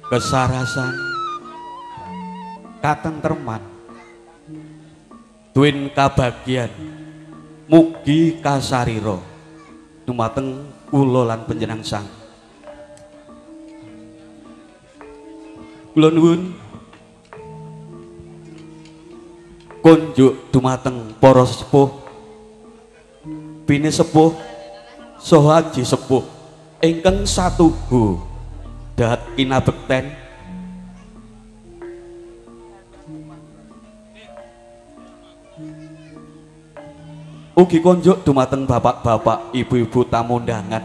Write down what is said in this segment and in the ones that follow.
kesarasan katentreman duwin kabagian mugi kasarira dumateng kula lan panjenengan sang kula nuwun kunjuk dumateng para sepuh bini sepuh saha aji sepuh ingkang satuhu dahat kinabekten ugi kunjuk dumateng bapak-bapak ibu-ibu tamu undangan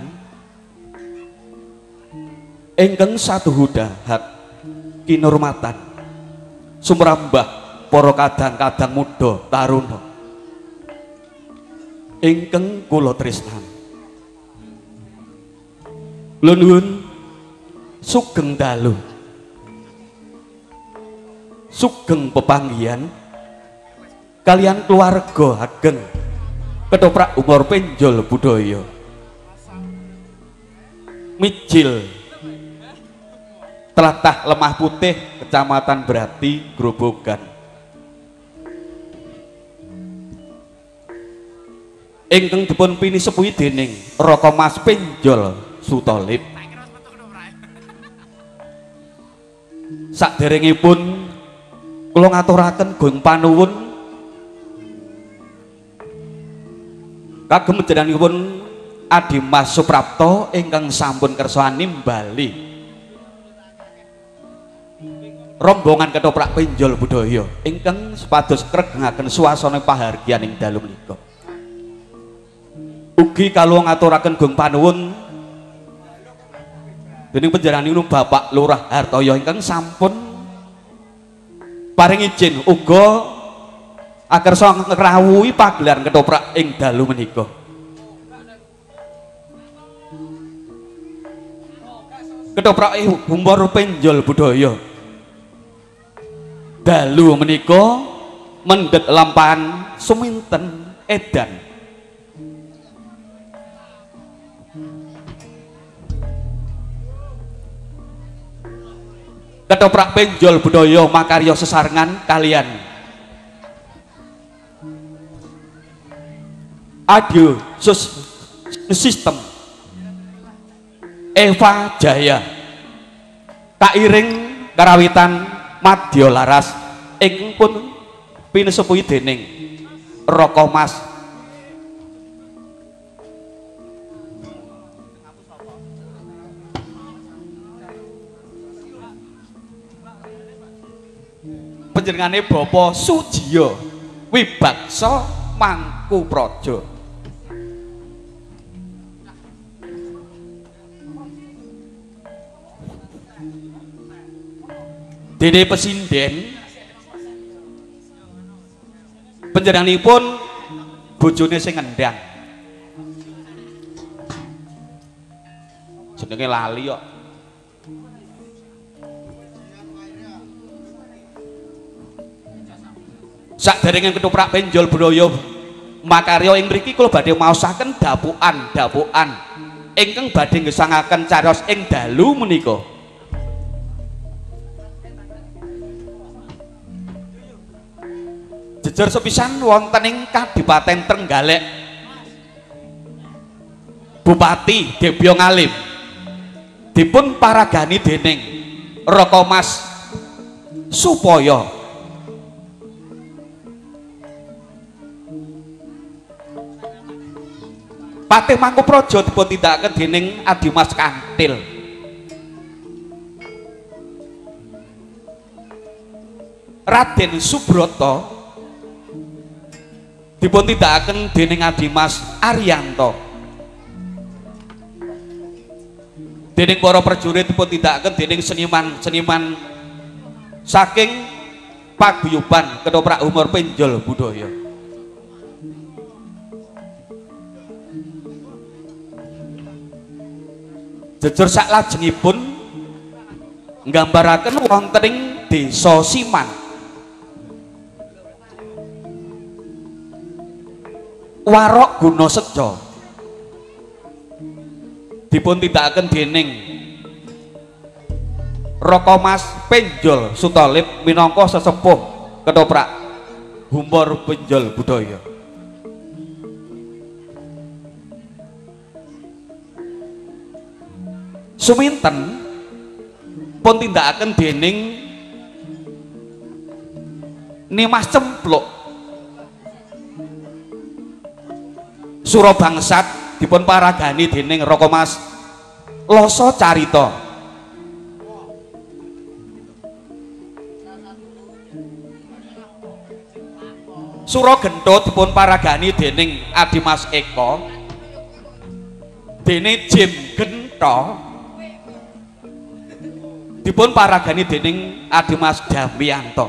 ingkang satuhu dahat kinurmatan sumrambah para kadang-kadang muda taruna ingkang kula tresnan kula nuwun sugeng dalu sugeng pepanggihan kalian keluarga ageng Ketoprak Umur Penjol Budaya Mijil Tlatah Lemah Putih Kecamatan Brati Grobogan ingkang dipun pinisepuhi dening Raka Mas Penjol Sutolip saderengipun kula ngaturaken gong panuwun kagem panjenenganipun Adi Mas Suprapto ingkang sampun kersa nimbali rombongan Ketoprak Penjol Budaya ingkang sepados kregengaken swasana pahargyan ing dalu menika ugi kula ngaturaken gong panuwun dening panjenenganipun Bapak Lurah Hartoyo ingkang sampun paring izin uga agar ngrawuhi pagelaran ketoprak ing dalu menika. Ketoprak Umur Penjol Budaya dalu menika mendhet lampahan suminten edan Ketoprak Penjol Budaya makarya sesarengan kalian audio sistem Eva Jaya kairing karawitan Madya Laras ing pun pinesepuhi dening Raka Mas panjenengane Bapak Sujiyo Wibaksa Mangkupraja Dene Pesinden panjenenganipun bojone sing ngendang jenenge lali kok saderenge Ketoprak Penjol Budaya makarya ing mriki kula badhe maosaken dapukan ingkang badhe ngesangaken cariyos ing dalu menika jejer sepisan wonten ing Kadipaten Trenggalek Bupati Debyong Alim dipun paragani dening Raka Mas Supaya Patih Mangkupraja dipun tindakaken dening Adi Mas Kantil Raden Subrata dipun tindakaken dening Adi Mas Ariyanto dening para prajurit dipun tindakaken dening seniman-seniman saking paguyuban Ketoprak Umur Penjol Budaya jejer saklajengipun nggambaraken wonten ing Desa Siman Warok Gunasedja dipun tindakaken dening Raka Mas Penjol Sutolip minangka sesepuh ketoprak humor penjol budaya. Suminten pun tindakaken dening Nimas Cempluk Surabangsat dipun paragani dening Raka Mas Loso Carita. Sura Gentut dipun paragani dening Adimas Eko. Dene Jim Gento dipun paragani dening Adimas Damianto.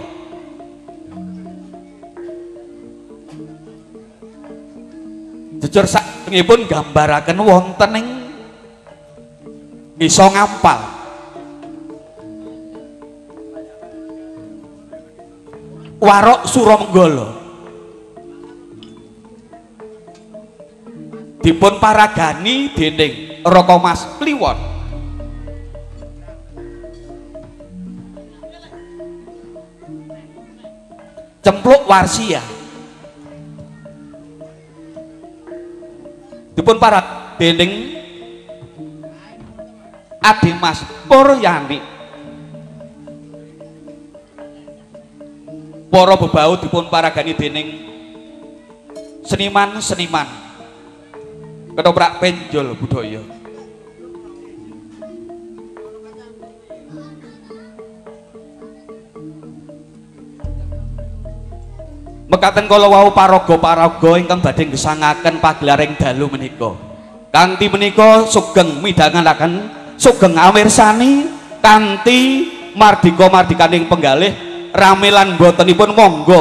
Jujur saknipun gambaraken wonten ing iso ngampal. Warok Suramenggala dipun paragani dening Raka Mas Kliwon. Cempluk Warsia dipun paragani dening Adimas Puryani. Para bebau dipun paragani dening seniman-seniman ketoprak penjol budaya. Mekaten kala wau paraga-paraga ingkang badhe gesangaken pagelaring dalu menika. Kanthi menika sugeng midhangetaken, sugeng amirsani kanthi mardika-mardikaning penggalih rame lan botenipun monggo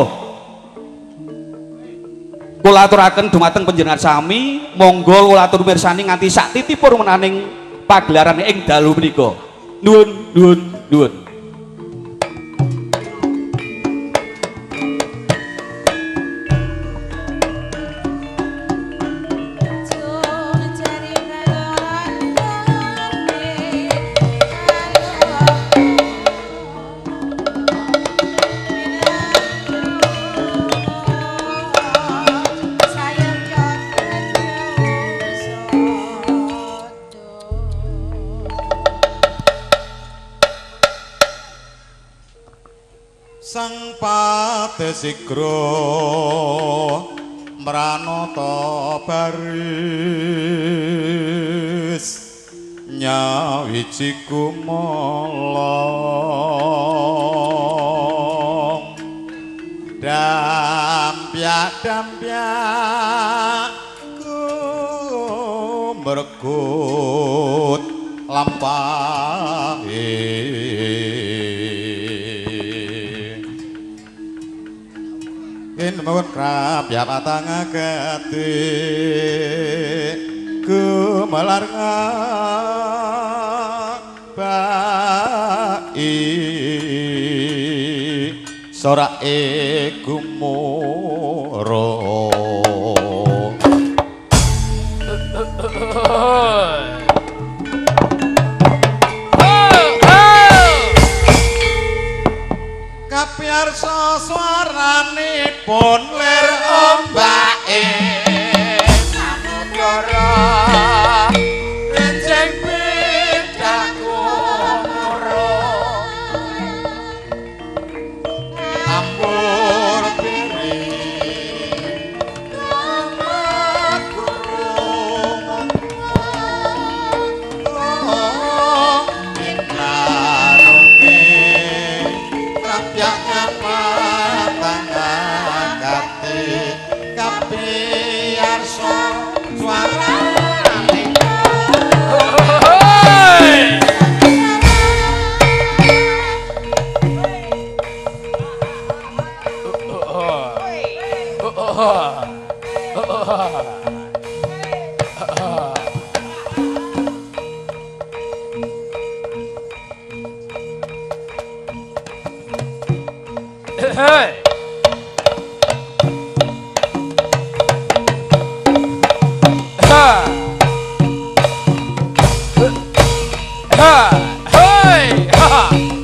kula aturaken dumateng panjenengan sami, monggo kula atur mirsani nganti sak titipun menaning pagelaran ing dalu menika. Nuwun nuwun nuwun. Sang Patesigra mranata baris nyawiji kumolong dampyak kumregut lampahe Mawon krap ya patang agati gumelar bai sorake gumoro kapiarsa swaranipun lir ombake samudra renceng bedaku moro ambur piri amat gurung inarunge rapyak kapiarsa swarane hey ha hey ha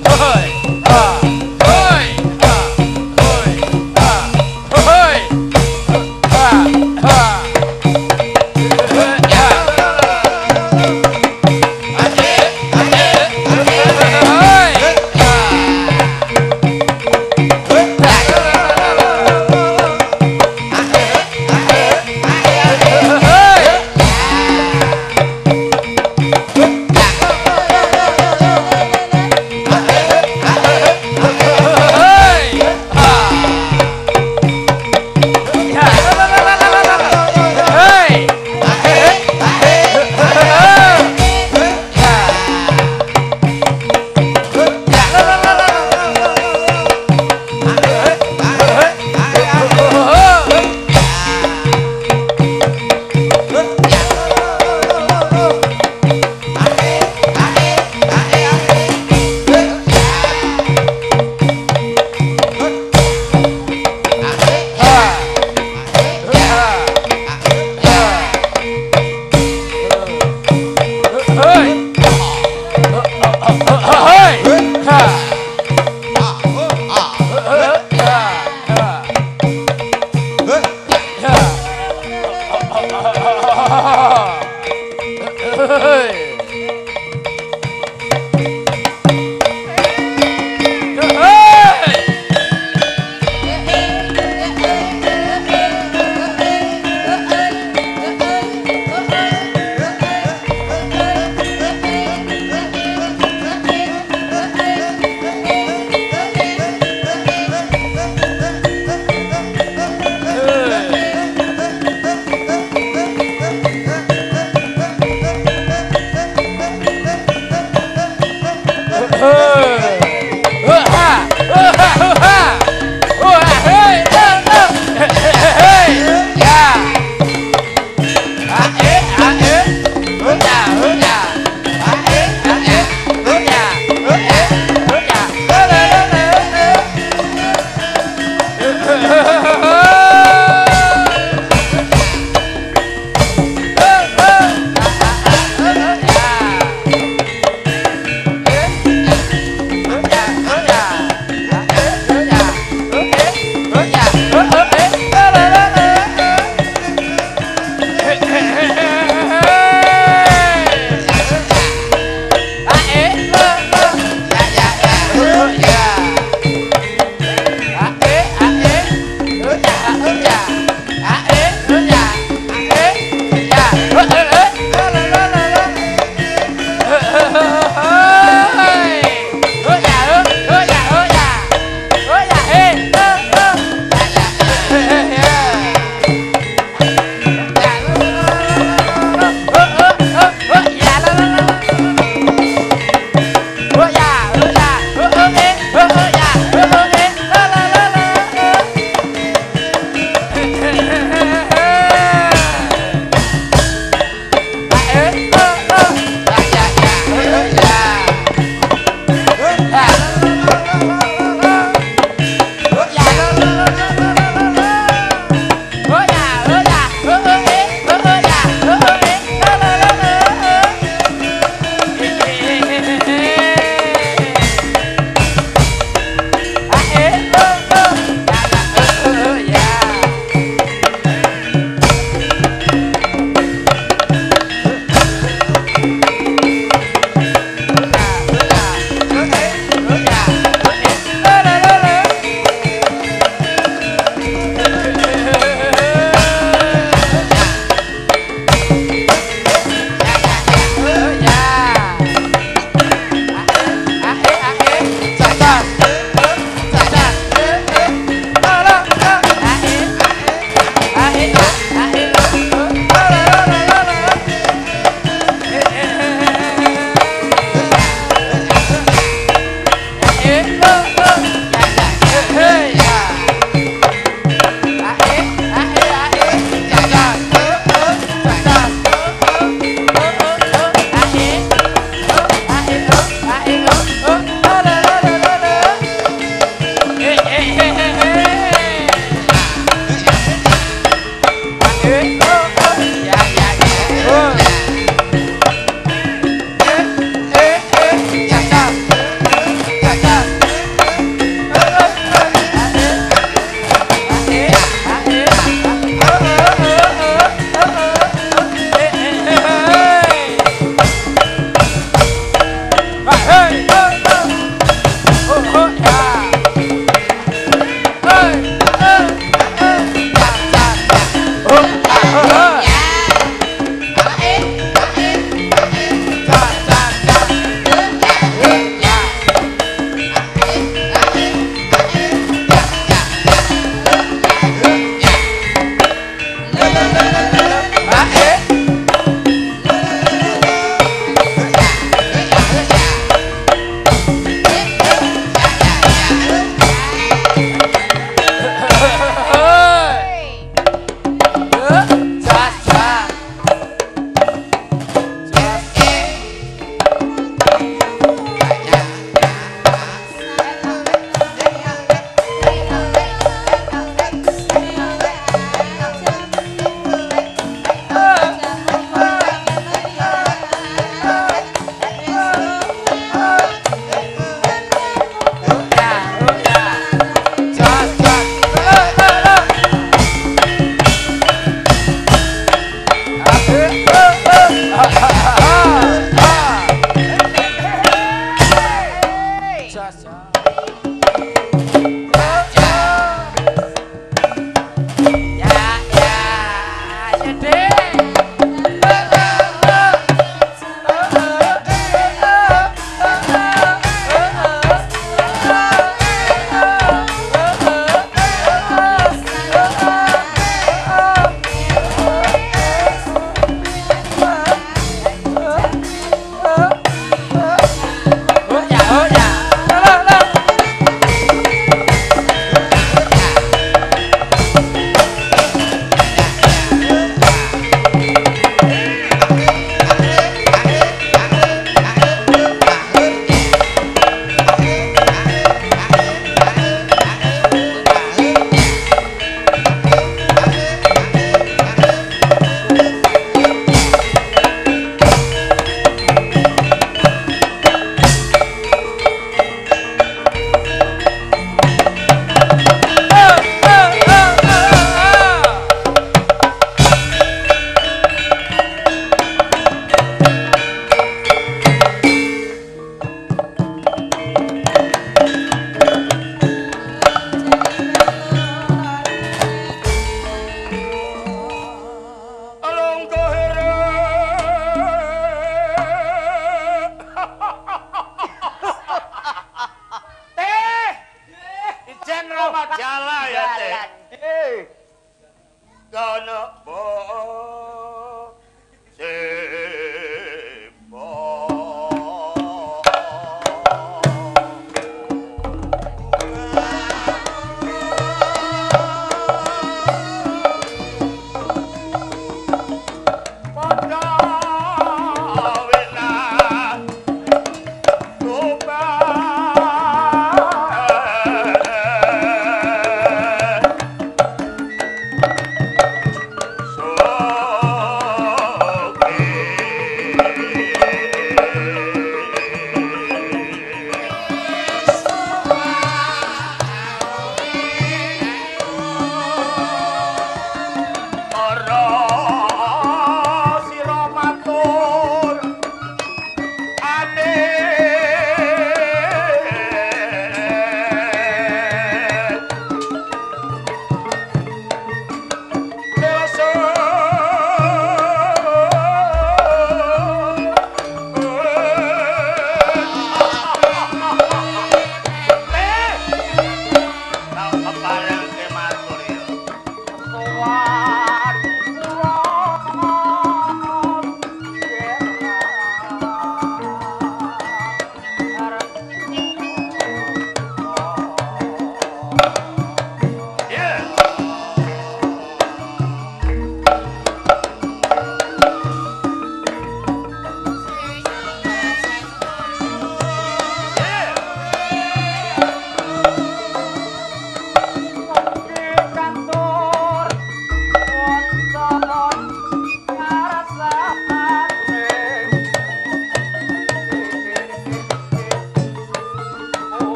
Hey!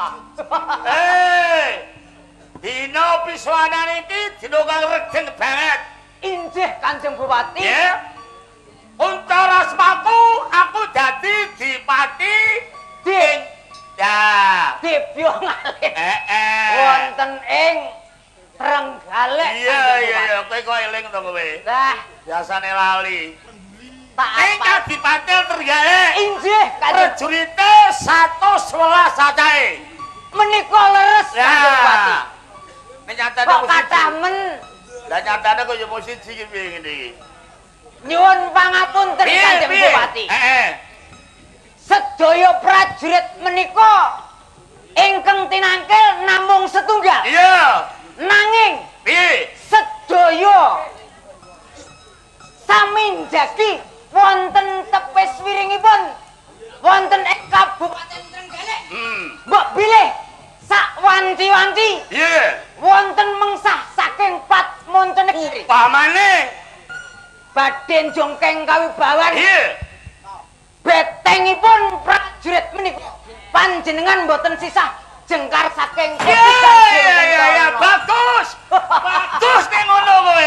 Dina piswanan iki dina kang regeng banget. Injih Kanjeng Bupati. Ya. Untara semaku aku dadi dipati ing ya. Dibyo ngalih. Wonten ing Trenggalek. Iya, kowe kok eling to kowe. Lah, Biasane lali. tak Ing apa. Kadipaten Trenggalek. Injih Kanjeng Prajurite 111 cacahe. menika leres Kanjeng Bupati. Nek nyatane Kok mesti kathah men lah nyatane kok ya mesti iki piye ngene iki. nyuwun pangapunten Kanjeng Bupati. Sedaya prajurit menika ingkang tinangkil namung setunggal. Iya. Nanging Piye? sedaya sami njagi wonten tepis wiringipun wonten ing Kabupaten Trenggalek. Mbok bilih sak wanci-wanci Iya. wonten mengsah saking Patmonten negeri. Pamane? Badhe jongkeng kawibawan Iya. betengipun prajurit menika panjenengan mboten sisah jengkar saking Iya, bagus. Bagus nek ngono kowe.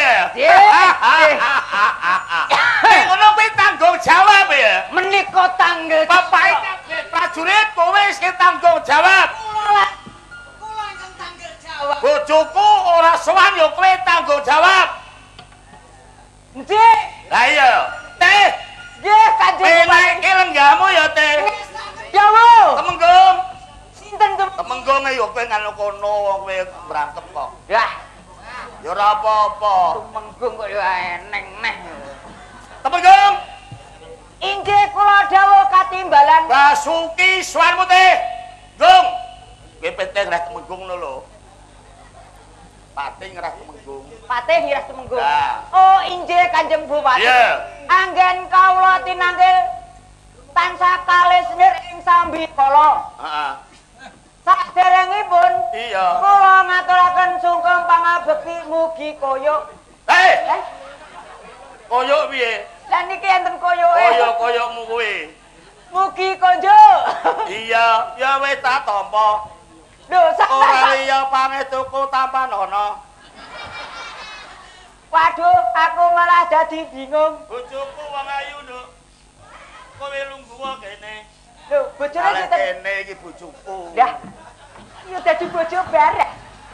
Nek ngono kowe tanggung jawab ya. menika tanggal Bapak kabeh prajurit kowe sing tanggung jawab. kula ingkang tanggal jawab. Bojoku ora sowan ya kowe tanggung jawab. Nggih, Lah iya. Teh, nggih Kanjeng kowe Bupati. naike lenggamu ya, Teh. Dawu. Temenggung. Sinten to? Temenggung ya kowe ngono kono wong kowe mbrangkep kok. Yah, Ya ora apa-apa. tumenggung kok ya eneng neh. Temenggung. Inggih kula dawuh katimbalan. Basuki suarmu Teh. Gung. Kowe penting reh Temenggung ngono lho. Pati ngerah Temenggung. Patih ngiras tumenggung. Nah. Oh, inggih Kanjeng Bupati. Iya. Anggen kawula tinanggil tansah kalih senir ing sambikala. Heeh. Saderengipun Iya. kula ngaturaken sungkem pangabekti mugi koyok. Hei, Eh, koyok piye? lah niki enten koyoke. Koyok-koyokmu kuwi. Mugi konjo. Iya, ya wis tak tampa. Lho, Ora liya pangestuku tanpa nono. waduh, aku malah dadi bingung. Bojoku wong ayu, Nduk. Kowe lungguh kene. Lho, bojone Kalih sinten? kene iki bojoku. Lah, iya dadi bojo barek.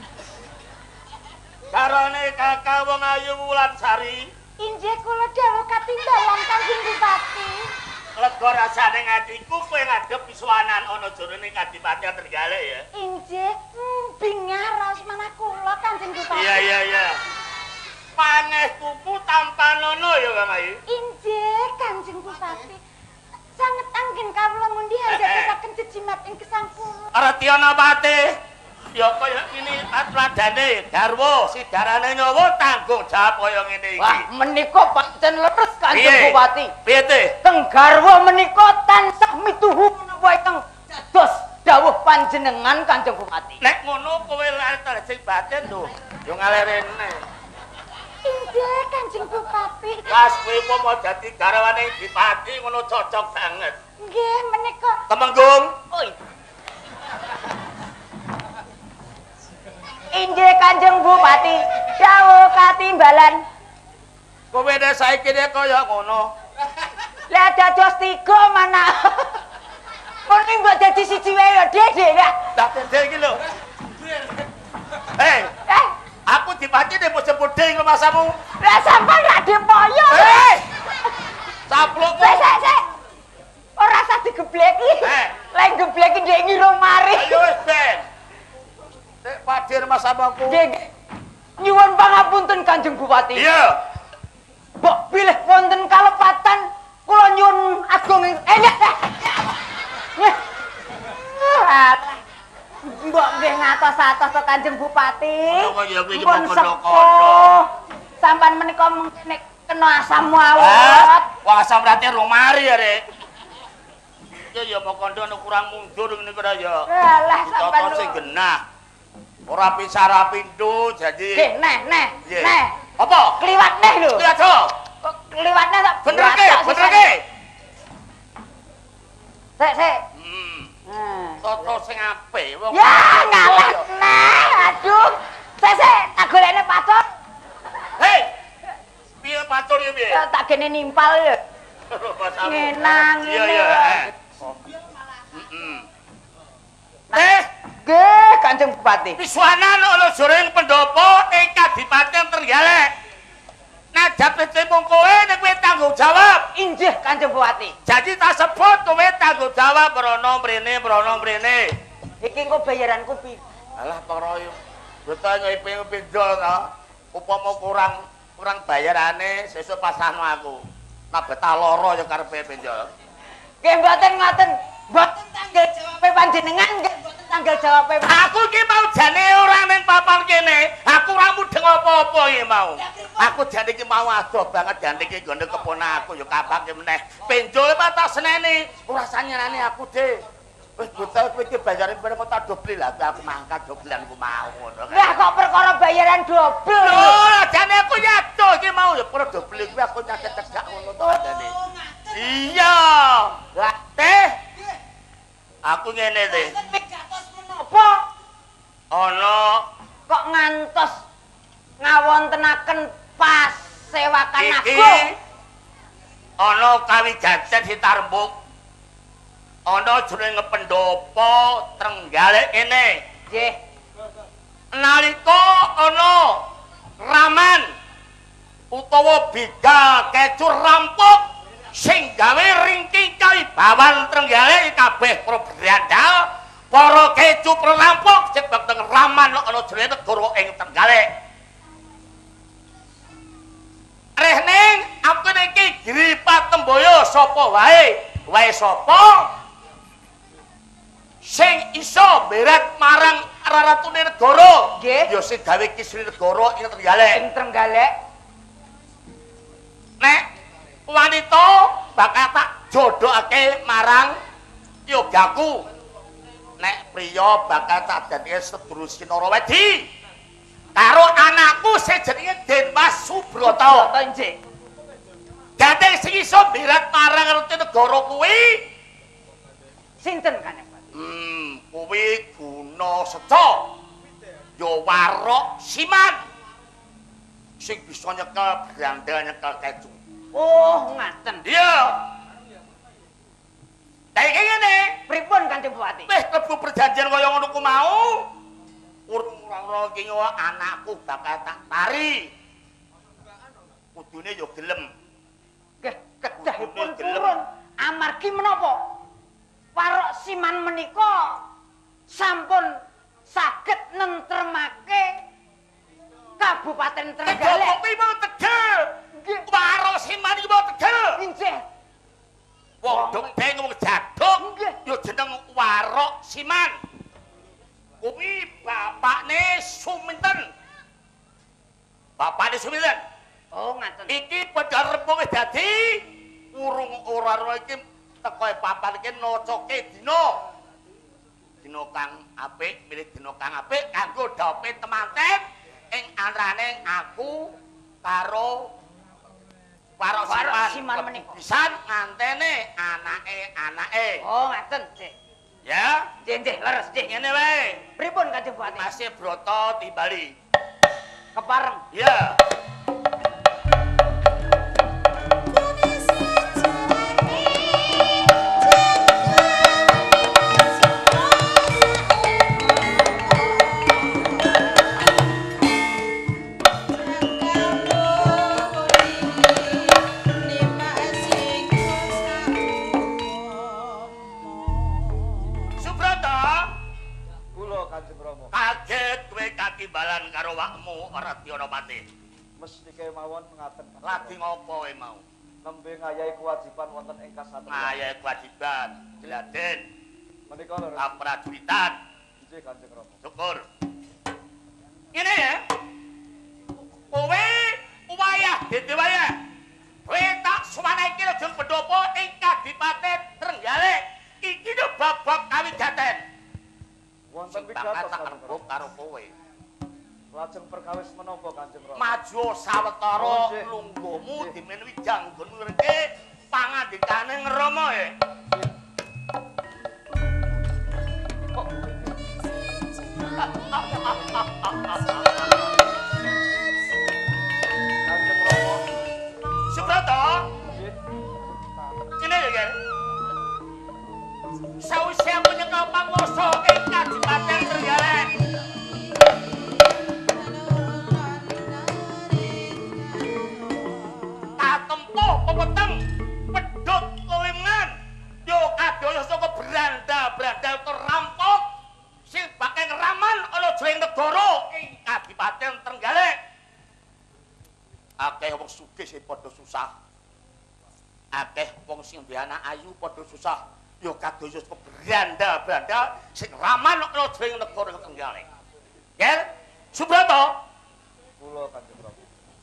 Karane kakak wong ayu Wulansari, Injih kula dawuh katimbalan Kanjeng Bupati. lega rasane atiku kowe ngadep pisuwanan ana jerone Kadipaten Trenggalek ya. Injih, bingaros manah kula Kanjeng Bupati. Iya. Pangestuku tanpa nono ya, Kang Ayu. Injih, Kanjeng Bupati. Sanget anggen kawula mundi hajataken jejimat ing gesang kula. Artiana pate. Ya kaya ngene atladane garwa sidarane nyawa tanggung jawab kaya ngene iki. Wah, menika pancen leres Kanjeng Piye? Bupati. Piye teh? Teng garwa menika tansah mituhu menapa ingkang dados dawuh panjenengan Kanjeng Bupati. Nek ngono kowe lare sing batin lho. Yo ngalerene. Injih, Kanjeng Bupati. Pas kowe mau dadi garwane Dipati ngono cocok banget. Nggih, menika. Temenggung. Oi. Injih Kanjeng Bupati, dawuh katimbalan. Kowe nek saiki nek kaya ngono. Lah dados 3 mana. Muni mbok dadi siji wae ya, Dek. Tak dede iki lho. Hei, aku Dipati nek mesti budhe iku masamu. Lah sampean ra depoyo. Hei. Saplok. Sik. Ora usah digebleki. Lek gebleki ndek ngira mari. Ayo wis ben. Nek padir masamu. Nggih. Nyuwun pangapunten Kanjeng Bupati. Iya. Mbok bilih wonten kalepatan kula nyuwun agung Mbok nggih ngatos-atos to Kanjeng Bupati. Kok ya kuwi Pun kondo-kondo. sepuh. Sampan menika nek kena asam mawon. Wah, asam rate rumari ya, Rek. Ya mau kondo kurang mundur ngene kira ya. Alah sampan Toto sing genah. Ora pisara pintu jadi. Neh. Neh. Apa? Kliwat neh lho. Lihat to. Kok kliwatnya tak Benerke. Sik. Toto sing apik wong. Ya ngalah nah. Aduh. Sesek tak golekne patur. Hei. Piye patur ya piye? Tak gene nimpal ya. Ngenang. Iya iya. Nggih, Kanjeng Bupati. Pisuanan ana juring pendopo ing Kadipaten Trenggalek. Najab mung kowe nek kowe tanggung jawab. Injih Kanjeng Bupati. Jadi tak sebut kowe tanggung jawab mrono mrene. Iki engko bayaranku piye? Alah para yo. Betul ngeping pindol to. Upama kurang bayarane sesuk pasrahno aku. Nabeta lara ya karepe pinjol. Nggih mboten ngoten. Mboten tanggal jawabe panjenengan nggih mboten tanggal jawabe. Aku ki mau jane ora ning papan kene. Aku ora mudeng apa-apa iki mau. Aku jane iki mau adoh banget jane iki gone keponakanku ya kapake meneh. Pinjol tak seneni. Ora sanyarane aku, Dik. Wis buta kowe iki bayaran ben kok tak dobel lah aku mangkat dobelanku mau ngono. Lah kok perkara bayaran dobel. Lho, jane aku nyato iki mau ya perkara dobel kuwi aku nyaket tegak ngono to jane. Iya. Lah teh. Aku ngene teh. Gatos menapa? Ana Kok ngantos ngawontenaken pas sewakan aku. Ana kawigaten Sitarembuk. Ana jeneng pendopo Trenggalek kene. Nggih. Nalika ana raman utawa bigal kecur rampok sing gawe ringking kawibawan Trenggalek kabeh para brandal, para kecu rampok sebab teng raman ana jeneng negara ing Trenggalek. Rehning aku niki Gripat Temboyo sapa wae? Wae sapa? Sing iso berat marang raratune negara. Nggih. Ya sing gawe kisri negara ing Trenggalek. Ing Trenggalek. Nek wanita bakal tak jodohake marang yogaku. Nek priya bakal tak dadekake sedulur Sinara Wedi. Karo anakku sing jenenge Denmas Subrata. Nggih. Gandeng sing iso berat marang raratune negara kuwi. Sinten kan? Kuwi Guna Seca. Ya Warok Siman. Sing bisa nyekel brandel nyekel kecu. Oh, ngaten. Iya. Kayak ngene. Pripun Kanjeng Bupati? Wis klebu perjanjian kaya ngono ku mau. Urung iki anakku bakal tak tari. Kudune ya gelem. Nggih, kedahipun purun. Amargi menapa? Warok Siman menika sampun saged nentremake Kabupaten Trenggalek. Kuwi mau tegel. Warok Siman iki mau tegel. Injih. Wong deng wong jaduk Nggih. ya jeneng Warok Siman. Kuwi bapakne Suminten. Bapakne Suminten. Oh, ngaten. Iki padha rembug dadi urung ora iki teko papan iki nocoke dina kang apik, milih dina kang apik kanggo dope temanten ing antarane aku karo Warok Siman menika. Pisan ngantene anake. Oh, ngaten, Dik. Ya, Nggih, leres, Dik. ngene wae. Pripun Kanjeng Bupati? Masih Broto timbali. Kepareng. Ya. Timbalan karo wakmu Radyana Pati. Mesti kemawon mengaten. Lagi ngopo mau? Nembe ngayahi kewajiban wonten ing kasatriyan. Ngayahi kewajiban, Jeladen. Menika lho. Kaprajuritan. Nggih Kanjeng Rama. Syukur. Ngene ya. Kowe wayah dadi wayah. Kowe tak suwanake Lajeng Pendopo ing Kadipaten Trenggalek. Iki lho babak kawigaten. Wonten Bakal pidato tak Kanjeng rembug Rama. karo kowe. Lajeng perkawis menapa Kanjeng Rama? Maju sawetara lungguhmu dimenehi janggon ngreke pangandikane Rama ya. wong sugih sing padha susah. Akeh wong sing duwe anak ayu padha susah. Ya kadaya beranda-beranda sing ramanakna ing negara Tenggalek. Nggih, Subrata. Kula Kanjeng Rama.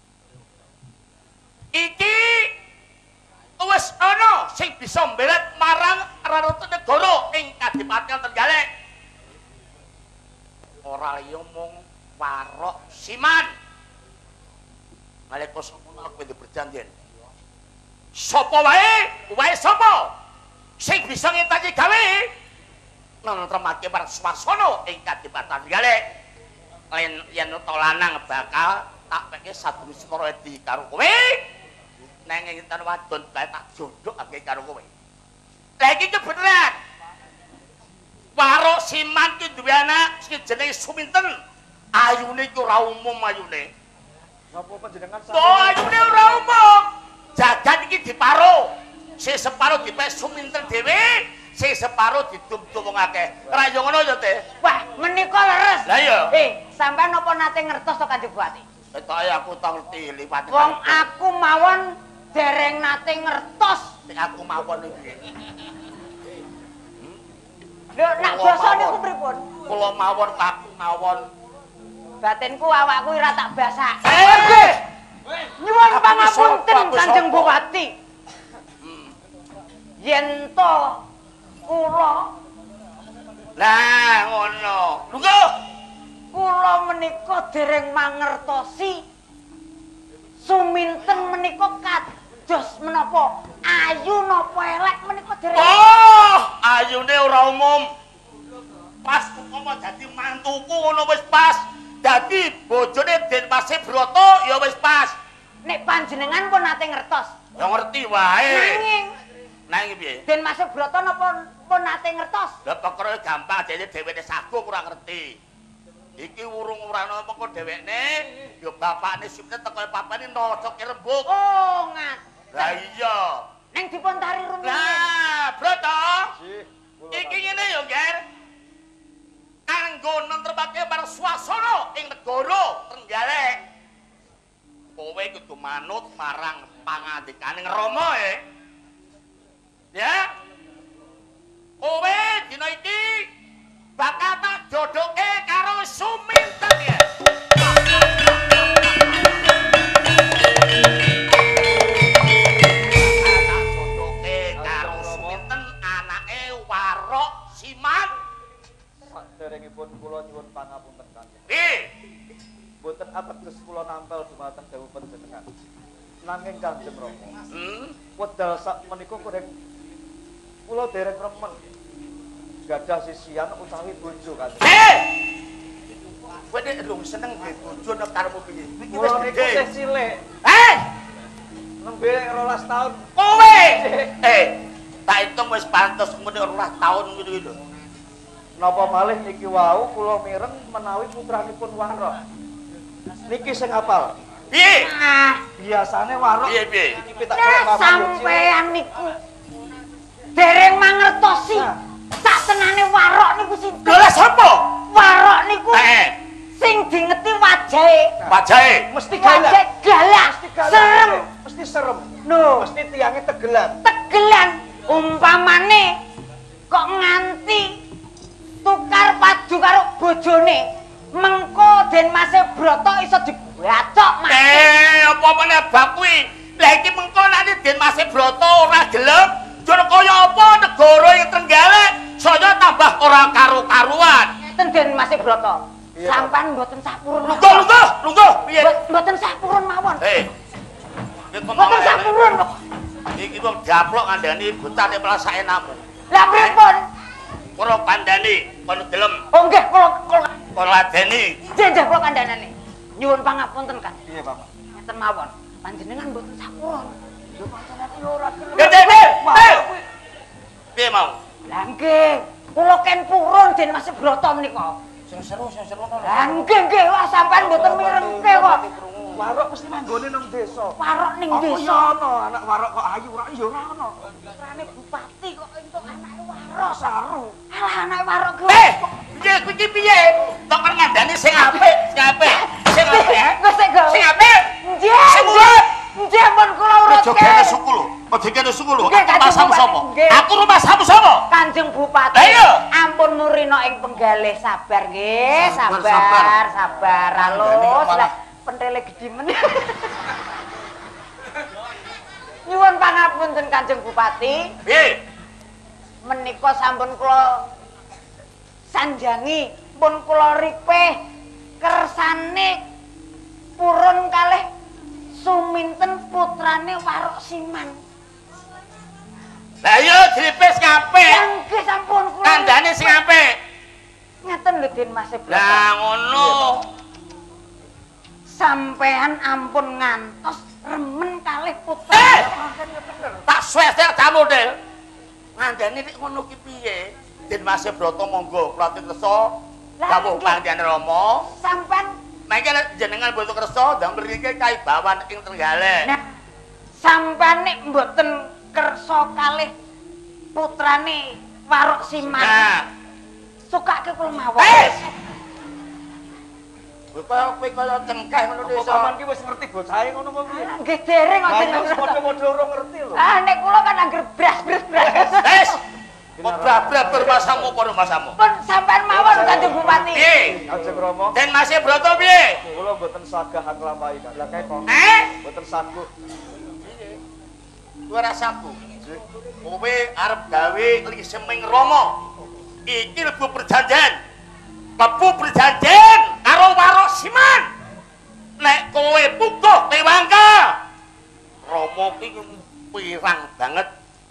Iki wis ana sing bisa mbelet marang Ratu Negara ing Kadipaten Tenggalek. Ora liya mung Warok Siman. Nalika semono aku kudu berjanjian. Sapa wae sapa sing bisa ngenteni gawe nentremake para swasana ing Kadipaten Tenggalek. Yen to lanang bakal tak peke sadurunge Semara Edi karo kowe. Nang ing tan wadon bae tak jodhokake karo kowe. Lah iki kebeneran. Warok Siman ki duwe anak sing jenenge Suminten. Ayune iki ora umum ayune. Napa panjenengan ayune ora umum. Jagat iki diparo. Sing separo dipek Suminten dhewe, sing separo didum-dum wong akeh. Ora yo ngono ya, Teh. Wah, menika leres. Lah iya. Sampean napa nate ngertos to Kanjeng Bupati? Ketoke aku tak ngerti liwat. Wong aku mawon dereng nate ngertos. Aku mawon iki. Lho, nak basa niku pripun? Kula mawon aku mawon. Batinku awakku ora tak basak. Nyuwun pangapunten Kanjeng Bupati. Yen to kula lah ngono. Lungguh. Kula menika dereng mangertosi Suminten menika kados menapa ayu napa elek menika dereng. Ayune ora umum. Pas umpama dadi mantuku ngono wis pas. Dadi bojone Denmas Broto ya wis pas. Nek panjenengan pun nate ngertos. Ya ngerti wae. Nanging piye? Denmas Broto napa pun nate ngertos? Lah perkara gampang dene dheweke sagu ora ngerti. Iki urung-urane mengko dhewekne ya bapakne Suminten teko papane nocoke rembug. Oh, ngaten. Lah iya. Ning dipun tari rumiyin. Lah, Broto. Nggih, kula. Iki ngene ya, Ger. Kanggo nentrepake marang swasana ing negara Tenggalek. Kowe kudu manut marang pangandikaning Rama ya. Kowe dina iki bakal tak jodoke karo Suminten ya. Tak jodoke karo Suminten anake Warok Siman. Saderengipun kula nyuwun pangapunten Kanjeng. Mboten ateges kula nampel dumateng dawuh panjenengan. Nanging Kanjeng Rama. Wedal sak menika kula dereng remen gadah sisian utawi bojo Kanjeng. Kowe nek rung seneng duwe bojo nek karepmu piye? Iki wis Kula niku gedhe. isih cilik. Nembe 12 taun. Kowe. Tak hitung wis pantes ngene 12 taun ngono lho. Napa malih niki wau kula mireng menawi putranipun Warok. Niki sing apal. Piye? Biasane Warok. Piye? Iki pitak Nek sampean niku dereng mangertosi. Sak tenane Warok niku sinten? Lah sapa? Warok niku sing dingeti wajahe. Wajahe mesti galak. Wajah galak. Serem. Mesti serem. No. Mesti tiange tegelan. Tegelan umpamane kok nganti tukar padu karo bojone. Mengko Denmas Broto iso dibacok mati. Apa meneh bab kuwi? Lah iki mengko nek Denmas Broto ora gelem, jur kaya apa negara ing Tenggalek saya tambah ora karo-karuan. Ngeten Denmas Broto. Sampan mboten sapurun. Lungguh, piye? Mboten sapurun mawon. Mboten sapurun kok. Iki wong daplok ngandani bocah nek malah saenakmu. Lah pripun? Kula kandhani kon gelem. Oh nggih kula ladeni. Nggih kula kandhanane. Nyuwun pangapunten kan. Piye, Bapak? Ngeten mawon. Panjenengan mboten sapurun. Lho panjenengan yo ora gelem. Gede. Piye mau? Lah nggih, kula ken purun Denmas Broto menika. Sing seru ngono. Lah nggih wah sampean mboten mirengke kok. Warok mesti manggone nang desa. Warok ning Apa desa. ya ana anak Warok kok ayu ora ya ora ana. Putrane bupati kok entuk anake Warok. Saru. Alah anake Warok kuwi. Piye piye? Tok ngandani sing apik, sing apik. Sing apik. Wis sik go. Sing apik. Nggih. Sing urip. rumasamu sapa? Aku rumasamu sapa? Kanjeng Bupati. Ayo. Ampun murina ing penggalih sabar nggih, sabar. Halus lah pentele gedhi men. Nyuwun pangapunten Kanjeng Bupati. Piye? Menika sampun kula sanjangi, pun kula ripih kersane purun kalih suminten putrane Warok Siman. Lah iya dripis ngapik. Nggih sampun kula. Kandhane sing apik. Ngeten lho Den Mas Broto. Lah ngono. Sampean ampun ngantos remen kalih putra. Tak swesek kamu, Del. Ngandani nek ngono ki piye? Den Mas Broto monggo kula kersa dawuh Panjenengan Rama. Sampean mangke jenengan boten kersa ndang mriki kaibawan ing Trenggalek. Nah, sampean nek mboten kersa kalih putrane Warok Siman. Nah, sukake kula mawon. Kowe kaya cengkeh ngono desa. Paman ki wis ngerti bocahe ngono apa piye? Nggih dereng kok Lah wis padha-padha ora ngerti lho. Ah nek kula kan angger bras. Wes. Kok brabrak bermasamu padha masamu. Pun sampean mawon Kanjeng Bupati. Piye? Kanjeng Rama. Den Mas Broto piye? Kula mboten sagah nglampahi kan. Lah kae kok. Mboten saguh. Piye? Kowe ora saguh. Kowe arep gawe liseming Rama. Iki lebu perjanjian. Lebu perjanjian karo Warok Siman. Nek kowe puguh tewangka. Rama ki pirang banget.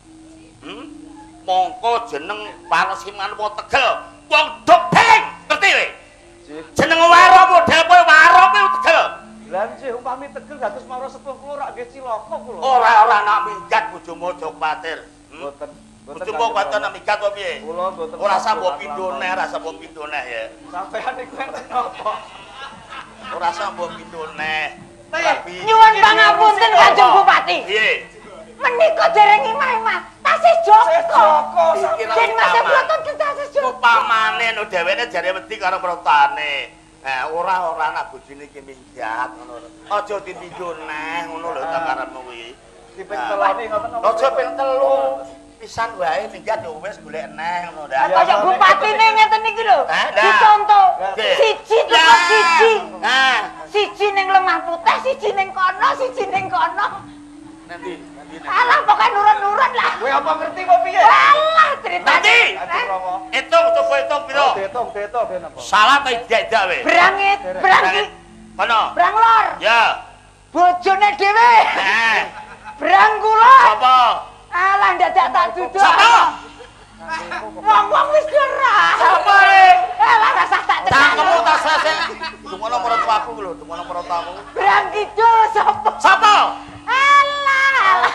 Mongko jeneng Warok Siman wong Tegel, wong Dobeng, ngerti kowe? Jeneng Warok model kowe Warok kuwi Tegel. Lah nggih umpami Tegel dados mawon sepuh kula rak nggih cilaka kula. Ora nak minggat bojomu aja kuwatir. Mboten. Bojomu kuwatir nak minggat apa piye? Kula mboten. Ora sambok pindhone, ora sambok pindhone ya. Sampeyan niku enten napa? Ora sambok pindhone. Nyuwun pangapunten Kanjeng Bupati. Piye? Menika dereng imah-imah tasih Joko. Den Mas Broto tasih Joko. Upamane no dheweke jare wedi karo protane. Ora anak bojone iki minggat ngono. Aja dipindhone ngono lho takarepmu kuwi. Diping telone ngoten napa? Aja ping telu. Pisan wae minggat yo wis golek eneh ngono dah. Kaya bupatine ngeten iki lho. Dicontoh siji teko siji. Siji ning Lemah Putih, siji ning kono, siji ning kono. Nanti. Alah pokoke nurun-nurun lah. Kowe apa ngerti kok piye? Alah cerita. Nanti. Kanjeng Rama. Hitung coba hitung piro? Diitung ben apa? Salah ta tidak wae. Brangit, brangit. Kono. Brang lor. Ya. Bojone dhewe. Brang kula. Apa? Alah dadak tak duduk. Sapa? Wong-wong wis ora. Sapa e? Alah rasah tak Cangkemmu tekan. tas sesek. Dumono marang aku lho, dumono marang aku. Brang kidul sapa? Sapa? Alah.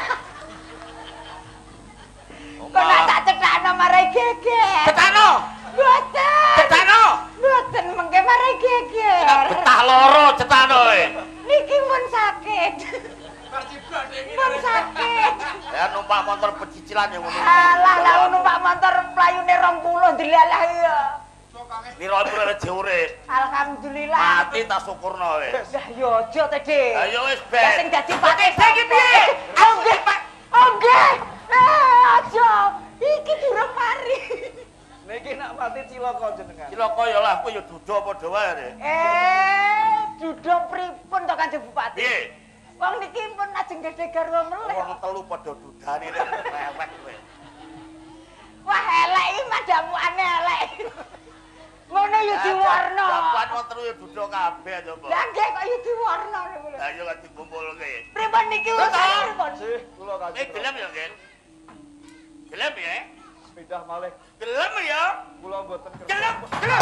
Kok nak tak cetakno marai geger. Cetakno. Mboten. Cetakno. Mboten mengke marai geger. Betah loro cetakno e. Niki mun sakit. Mun sakit. Ya numpak motor pecicilan yang ngono. Alah lah numpak motor playune 20 dilalah ya. Piro piro wis urip. Alhamdulillah. Mati tak syukurno wis. Lah yo aja to, Dik. Ayo wis Ya ben. sing dadi pati Saiki piye? Oh nggih, Pak. Oh nggih. Aja. Iki durung mari. Niki nak mati cilaka jenengan. Cilaka ya lah kowe ya duda padha wae rek. Dudung pripun to Kanjeng Bupati? Piye? Wong niki pun ajeng gede garwa meleh. Wong telu padha dudane rek rewek kowe. Wah elek iki madamukane elek. Ngono ya diwarna. Japan wong telu ya duda kabeh coba. Lah nggih kok ya diwarna niku lho. Lah yo kan dikumpulke. Pripun niki urusan pripun? Sih, kula kanjeng. Gelem ya, Gen? Gelem ya? Pindah malih. Gelem ya? Kula mboten kersa. Gelem.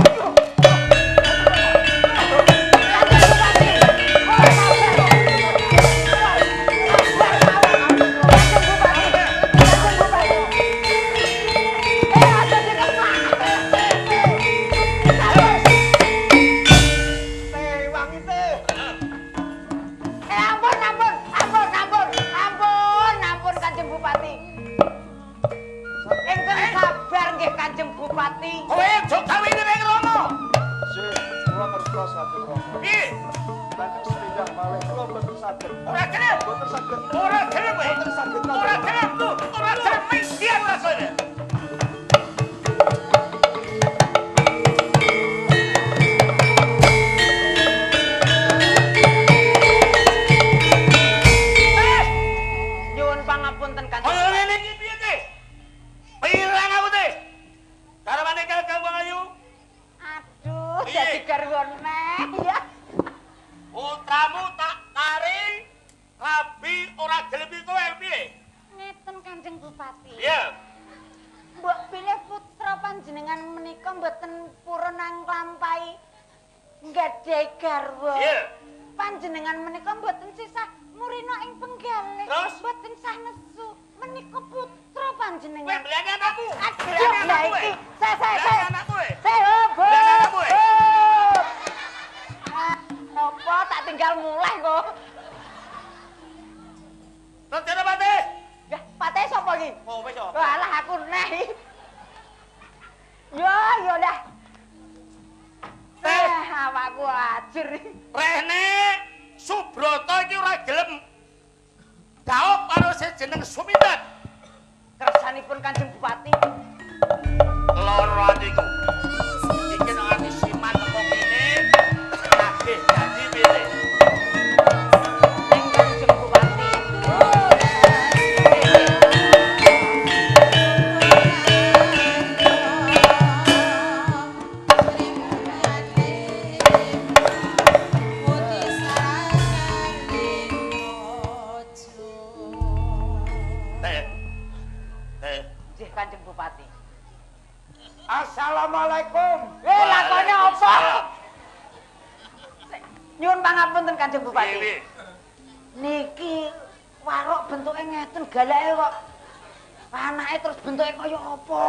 Ampun Kanjeng Bupati. Ingkang sabar nggih Kanjeng Bupati. Kowe aja gawe ning rono. ngertos Kanjeng Rama. Piye? Kanjeng sepindah malih kula mboten saged. Ora gelem. Mboten saged. Ora gelem. Mboten saged. Ora gelem tuh. Ora gelem minggian rasane. Nyuwun pangapunten Kanjeng. Kaya ngene iki piye teh? Pirang aku teh? Garwane Kakang Ayu. Aduh, Piye? dadi garwa neh ya. Putramu tak taring rabi ora gelem kowe piye? Ngeten Kanjeng Bupati. Iya. Mbok pilih putra panjenengan menika mboten purun nglampahi nggadahi garwa. Iya. Panjenengan menika mboten sisah murina ing penggalih. Terus? Mboten sah nesu menika putra Kowe panjenengan. belane anakku. Aduh, lah iki. Saya. Anakku. Saya Bu. Belane anakku. Napa tak tinggal mulai kok. Terus jane Pate? Ya, pate sapa iki? Oh, wis yo. Walah aku neh. Yo dah. Awakku ajur. Rene Subroto iki ora gelem gaop karo sejeneng Suminten. Kersanipun Kanjeng Bupati. Loro atiku. Iki nang ati siman teko kene nagih janji piye? Ning Kanjeng Bupati. Nggih Kanjeng Bupati. Assalamualaikum. Lakone apa? Nyuwun pangapunten Kanjeng Bupati. Piye? Niki warok bentuke ngeten galake kok. Anake terus bentuke kaya apa?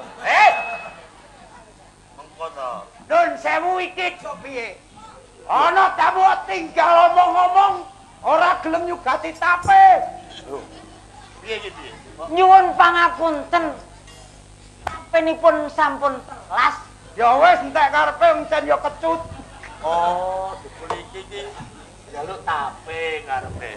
Mengko to. Nun sewu iki kok piye? Ana tamu tinggal omong-omong ora gelem nyugati tape. Piye iki? Nyuwun pangapunten. Tapenipun sampun telas. Ya wis entek karepe encen ya kecut. Oh, dipun iki njaluk tape karepe.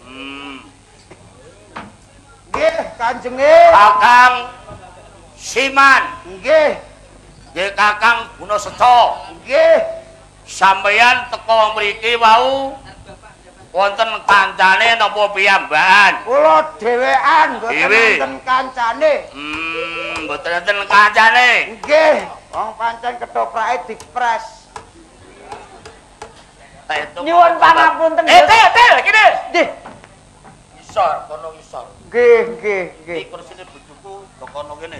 Nggih, Kanjenge. Kakang Siman, Nggih, nggih Kakang Gunaseca. nggih. Sampeyan teko mriki wau wonten kancane napa piyambakan? Kula dhewean mboten Dewe. wonten kancane. Mboten wonten kancane. Nggih, wong pancen ketoprake dipres. Nyuwun pangapunten. Tel, kene. Nggih. Isor, kono isor. Nggih, nggih, nggih. Iki kursine bojoku kok kono kene.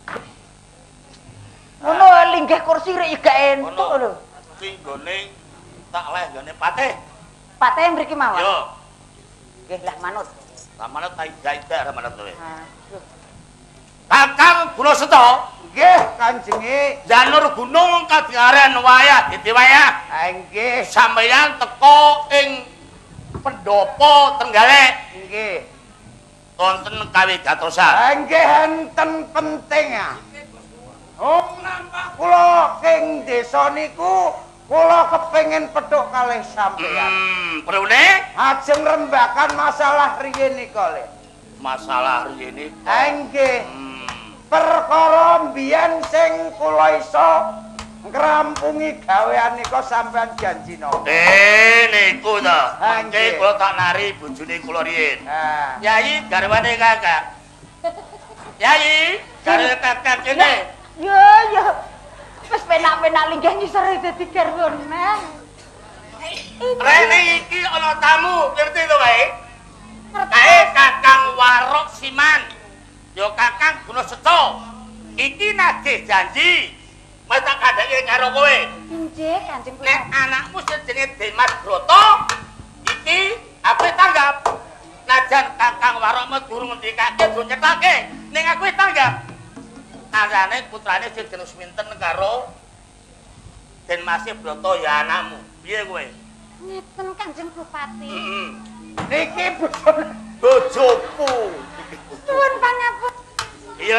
Ngono linggih kursi rek gak entuk lho. Iki nggone tak leh nggone Patih. Pateh mriki mawon. Yo, Nggih, lah manut. ramane tak jaida ramane kowe. Aduh. Kakang Gunaseca, Nggih, Kanjenge. janur gunung kadhiaren wayah dadi wayah. Ha nggih, Sampeyan teko ing pendopo Trenggalek nggih. wonten kawigatosan. Ha nggih enten penting ya. Nampak kula king desa niku kula kepengin pedhok kalih sampeyan. Prune Ajeng rembakan masalah riyen nika le. masalah rene. Ha nggih. Perkara mbiyen sing kula iso ngrampungi gawean nika sampeyan janji napa? Niku to. Ha, Mengke nggih. kula tak nari bojone kula riyen. Ha. Yai garwane Kakak. Yai, garwane Kakak kene. Yo. Wis penak-penak linggih nyisor dadi garwa neh. Rene iki ana tamu, ngerti to wae? Kae Kakang Warok Siman. Yo Kakang Gunaseca. Iki nagih janji. Wis tak kandhake karo kowe. Nggih, Kanjeng Nek Bupati. anakmu sing jenenge Dimas Broto iki aku tanggap. Najan Kakang Warok durung ngendikake durung nyetake, ning aku tanggap. Anane putrane sing jeneng Suminten karo Den Mas Broto ya anakmu. Piye kowe? Ngeten Kanjeng Bupati. Niki bojone Bojoku. Nuwun pangapunten.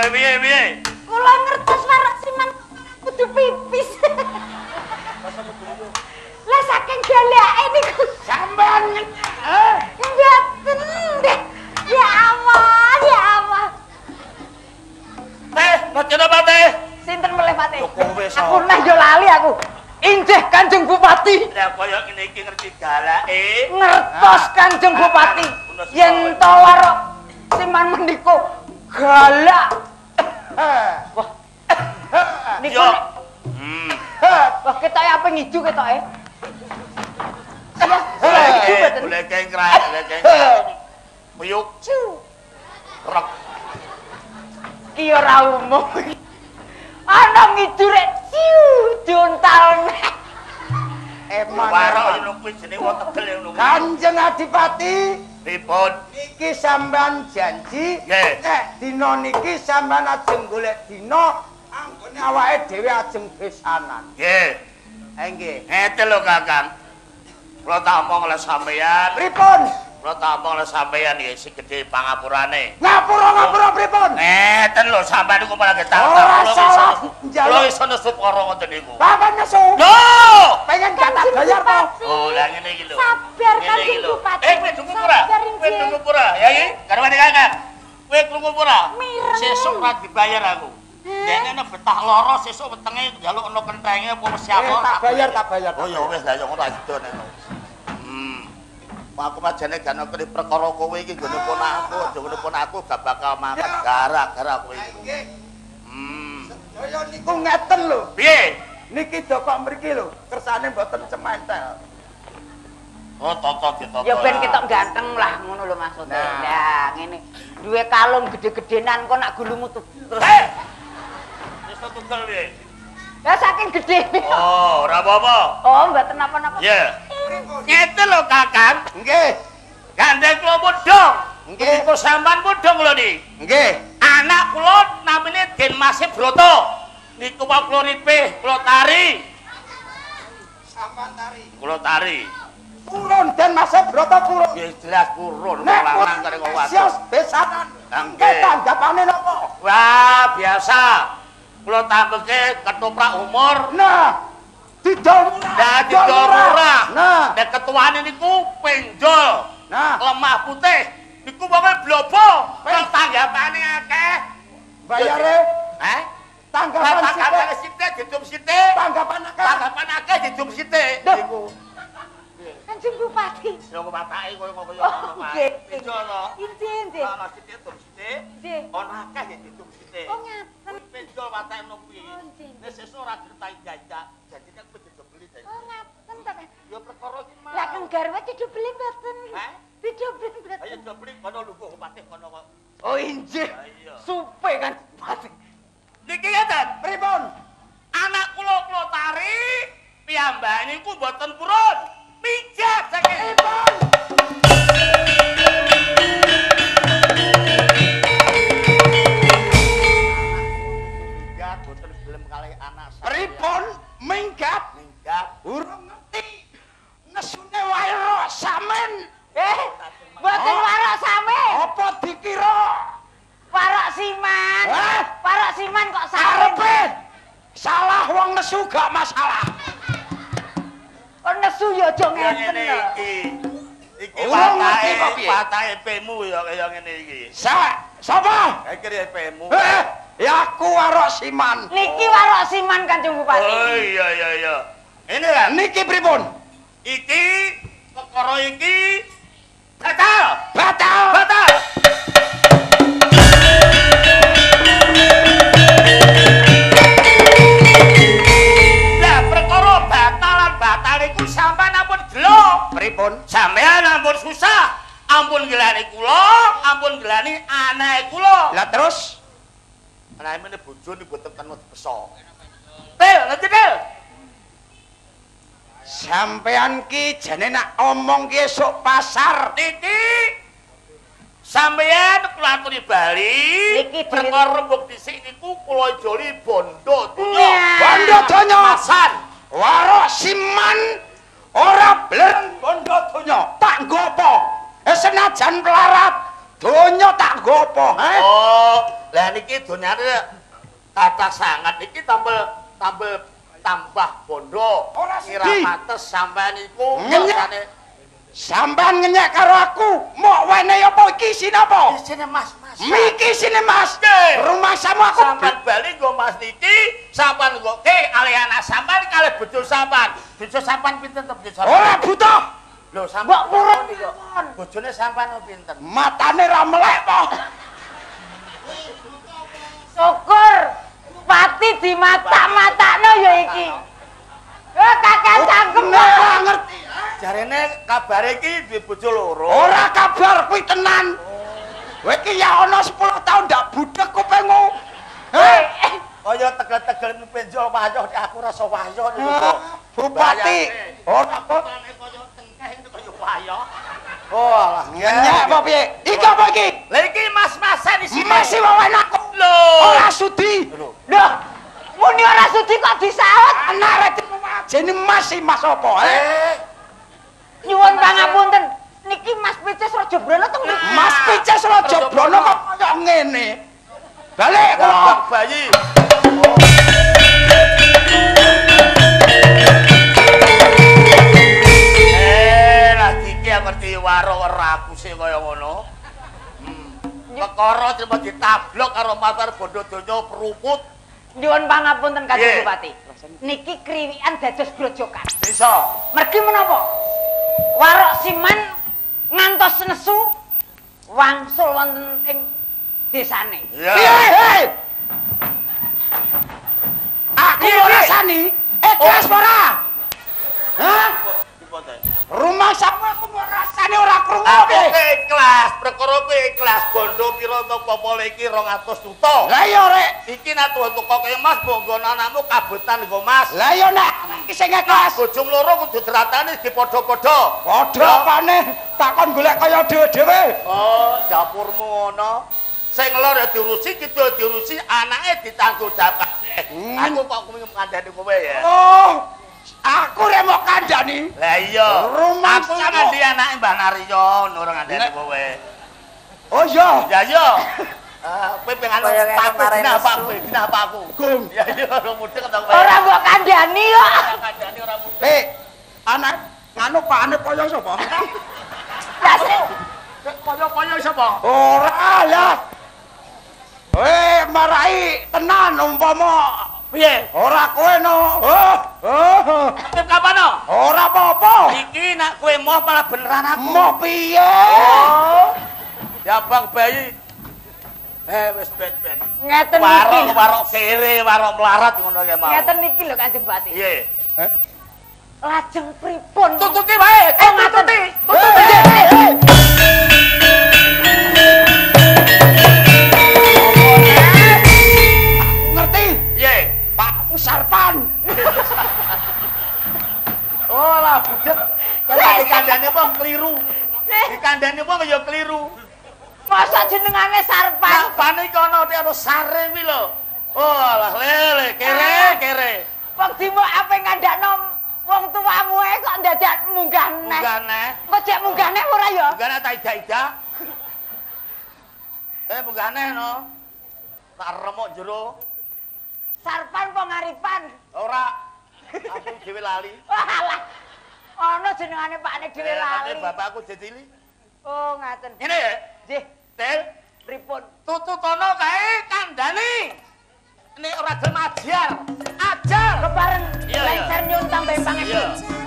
Piye? Kula ngertos warak siman kudu pipis. Lah saking galake niku sampean mboten nggih. Ya Allah, ya Allah. Teh, macam apa teh? Sinten melih Pati? Kowe Aku neh yo lali aku. Injih Kanjeng Bupati. Lah kaya ngene iki ngerti galake. Ngertos Kanjeng Bupati. Yen to warok siman menika galak. Wah. Niku. Wah ketoke apa ngiju ketoke? Boleh kengkrak, boleh kengkrak. Puyuk. Rek. Ki ora umum. Ana ngiju rek ciu diuntal. Emang warok yen kuwi jenenge wong Tegel ngono. Kanjeng Adipati, Pripun? niki sampean janji Nggih. nek dina niki sampean ajeng golek dina anggone awake dhewe ajeng besanan. Nggih. Nggih. Ngeten lho Kakang. Kula tak omong oleh sampeyan. Pripun? Kula tak omong oleh sampeyan iki sing gedhe pangapurane. Ngapura pripun? Ngeten lho sampeyan niku malah ketak. Ora salah. Kula iso nesut karo ngoten niku. Bapak nesu. Lho! Pengen kata bayar to? Oh, lah ngene iki lho. Sabar Ngene Kanjeng iki lho. Bupati. Kowe dungu pura? Kowe dungu pura? Ya iki, garwane Kakang. Kowe dungu pura? Sesuk ora dibayar aku. Dene betah loro sesuk wetenge njaluk ono kenthenge apa wis siap. Tak bayar. Oh ya wis lah ya ngono aja nek. Aku majane gak ngerti perkara kowe iki nggone ponakku, aja ngene ponakku gak bakal mangkat gara-gara kowe iki. Sedaya niku ngeten lho. Piye? Niki dokok mriki lho, kersane mboten cementel. Oh, toto gitu. Ya ben ketok ganteng lah ngono lho maksudnya. Lah ngene. Duwe kalung gede-gedenan kok nak gulumu terus. Wis tugel piye? Ya saking gedhe. Oh, ora apa-apa. Oh, mboten napa-napa. Ya. Ngeten lho Kakang. Nggih. Gandeng kula mudhong. Nggih. Kula sampean mudhong lho niki. Nggih. Anak kula namine Den Masih Broto. Niku wae kula ripih, kula tari. Sampean tari. Kula tari. Purun den Mas Broto purun. Ya jelas purun Nek lanang karo wadon. sios besanan. Nggih. Nggih tanggapane napa? Wah, biasa. Kula tambeke ketoprak umur. Nah, didol murah. Nah, didol murah. Nah, Nek ketuane niku penjol. nah, Lemah putih. Niku wonge blobo. Kok tanggapane akeh. bayare Heh? tanggapan Tanggapane sithik. sithik didum sithik. Tanggapan akeh. Tanggapan akeh didum sithik. Duh. Niku. Kanjeng Bupati. Yo patake koyo ngono Oh, ngono wae. nggih. Penjol no. Injih. Ana sithik didum sithik. Nggih. Ono akeh ya didum sithik. Oh ngaten. Penjol patake ngono kuwi. Oh, nggih. Nek sesuk ora gertak jajak, jadinya kuwi dibeli dadi. Oh ngaten to kan. Yo perkara iki mah. Lah kang garwa didobeli mboten. Hah? Didobeli mboten. Ayo dobli kono lungguh Bupati kono kok. Oh injih. Iya. Supe kan Bupati. Niki ngeten. Pripun? Anak kula tari, piyambake niku mboten purun. Pijat saking. Minggat mboten gelem kalih anak saya. Pripun minggat? Minggat. Urung ngerti. Nesune wae ro samen. Mboten Oh. warok same. Apa dikira? Warok siman. Hah? Warok siman kok sare. Arepe salah wong nesu gak masalah. Kok nesu ya aja Ya ngeten ngene lho. iki. Iki Urung ngerti kok piye? patake pemu ya kaya ngene iki. Sapa? Iki pemu. Ya aku warok siman. Niki warok siman Kanjeng Bupati. Oh iya. Ini kan. Niki pripun? Iki perkara iki batal. Batal. Lah perkara batal iku sampean ampun gelo. Pripun? Sampean ampun susah. Ampun gelani kula, ampun gelani anake kula. Lah terus Anake mene bojone mboten kenut beso. Ngerti, Til? sampean ki jane nak omong ki esuk pasar. Niki sampeyan kula aturi bali. Niki perkara rembug dhisik niku kula joli bondo donya. Nah. Bondo donya. Masan. Warok siman ora blen bondo donya. Tak nggo apa? Senajan pelarat donya tak nggo apa, Oh, lah niki donyane kathah sangat niki tambel tambah bondo. Ora kira sidi. pantes sampean iku Ngenyek. biasane Sampean ngenyek karo aku, mok wene apa iki isine apa? isine Mas. Iki isine Mas. Nggih. Rumah sama aku. Sampean bali nggo Mas niki, sampean nggo ke ali anak sampean kalih bojo sampean. Bojo sampean pinten to bojo sampean? Ora butuh. Lho sampean Mbok purun niku. Bojone sampean pinten? Matane ra melek po. Syukur pati di mata-matakno ya iki. Kakek cangkem Ora ngerti. Jarene kabare iki duwe bojo loro. Ora kabar kuwi tenan. Kowe iki ya ana 10 tahun ndak budhek kupingmu. Kaya tegel-tegel penjol wayoh aku rasa wayoh niku kok. Bupati, ora kok Kaya tengkeh itu kaya wayoh. Oh alah. ngenyek apa piye? Iki apa iki? Lah iki mas-masan di sini. Masih wae aku. Lho. Ora sudi. Loh, muni ora sudi kok disaut. Anak rek jene masih Mas apa? Nyuwun pangapunten. Niki Mas Pices Raja Brana teng mriki. Mas Pices Raja Brana kok kaya ngene. Balik kula. Bang bayi. Lagi iki ngerti warung raku sih kaya ngono. Perkara cuma ditablok karo matar bondo donya peruput. Nyuwun pangapunten Kanjeng Nggih. Bupati. Niki kriwikan dados grojokan. Bisa. Mergi menapa? Warok Siman ngantos nesu wangsul wonten ing desane. Iya. Hei. Aku rasani ikhlas ora? Hah? Rumah sama aku mau rasani ora krungu Aku piye? ikhlas, perkara kowe ikhlas bondo pira to popole iki 200 juta. Lah iya rek. Iki nek tuku koke Mas mbok anakmu kabutan nggo Mas. Lah iya nak iki sing ikhlas. Bojom loro kudu dratane di padha-padha. Padha apane? Takon golek kaya dhewe-dhewe. Oh, dapurmu ngono. Sing lor ya diurusi, kidul diurusi, anake ditanggung jawab. Aku kok ngandani kowe ya. Oh. Aku rek mau kandhani. Lah iya. Rumah aku sama- ngandi anake Mbah Naryo, nurung ngandani kowe. Oh iya. Ya iya. Kowe pengen Kaya ngene tak kemarin kenapa nesu. kowe? Kenapa aku? Gum. Ya iya ora mudeng kata kowe. Ora mbok kandhani kok. Kandhani ora mudeng. Anak nganu pakane poyo sapa? Lah sing Poyo-poyo sapa? Ora lah. Marai tenan umpama Piye? ora kowe no. Oh. Kapan no? Ora apa-apa. Iki nak kowe moh malah beneran aku. Mau piye? Oh. Ya Bang Bayi. Wis ben. ngeten Warok niki. warok kere, warok melarat ngono ya mau. Ngeten niki lho Kanjeng Bupati. Piye? Lajeng pripun? Tututi wae. Oh, ngaten. Tututi. Ngerti? Piye? Pakmu sarpan. Oh lah budet. Kalau dikandani wong keliru. Dikandani wong ya keliru. Masa jenengane Sarpan? Nak pane kono ana sare kuwi lho. Oh lah lele kere. Wong dimo ape ngandakno wong tuamu ae kok ndadak munggah neh. Munggah neh. Kok jek munggah neh ora ya? Munggah neh tak ida-ida. Munggah neh no. Tak remuk jero. Sarpan apa ngaripan? Ora. Aku dhewe lali. Walah. Ana jenengane pakne dhewe lali. Bapakku Jecili. Oh, ngaten. Ngene ya. Nggih, Tel, pripun? tututono kae kandhani. Nek ora gelem ajar. Ajar. Kebareng Iya, iya. lengser nyun tambahin pangestu. Iya.